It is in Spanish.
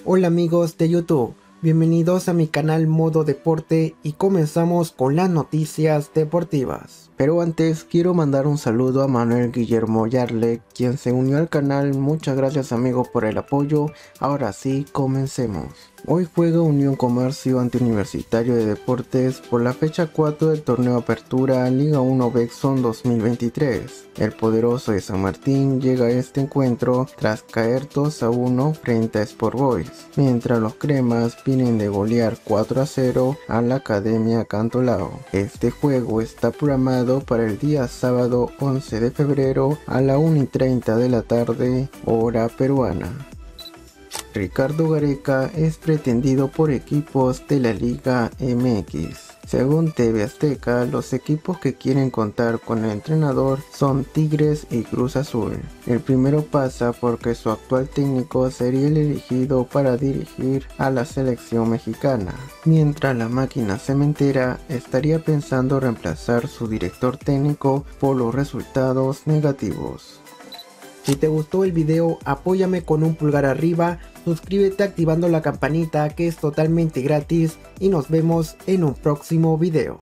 Hola amigos de YouTube, bienvenidos a mi canal Modo Deporte y comenzamos con las noticias deportivas. Pero antes quiero mandar un saludo a Manuel Guillermo Yarle, quien se unió al canal. Muchas gracias amigos por el apoyo. Ahora sí, comencemos. Hoy juega Unión Comercio Antiuniversitario de Deportes por la fecha 4 del torneo Apertura Liga 1 Bexon 2023. El poderoso de San Martín llega a este encuentro tras caer 2-1 frente a Sport Boys, mientras los cremas vienen de golear 4-0 a la Academia Cantolao. Este juego está programado para el día sábado 11 de febrero a la 1:30 de la tarde, hora peruana. Ricardo Gareca es pretendido por equipos de la Liga MX. Según TV Azteca, los equipos que quieren contar con el entrenador son Tigres y Cruz Azul. El primero pasa porque su actual técnico sería el elegido para dirigir a la selección mexicana, mientras la máquina cementera estaría pensando reemplazar su director técnico por los resultados negativos. Si te gustó el video, apóyame con un pulgar arriba, suscríbete activando la campanita que es totalmente gratis y nos vemos en un próximo video.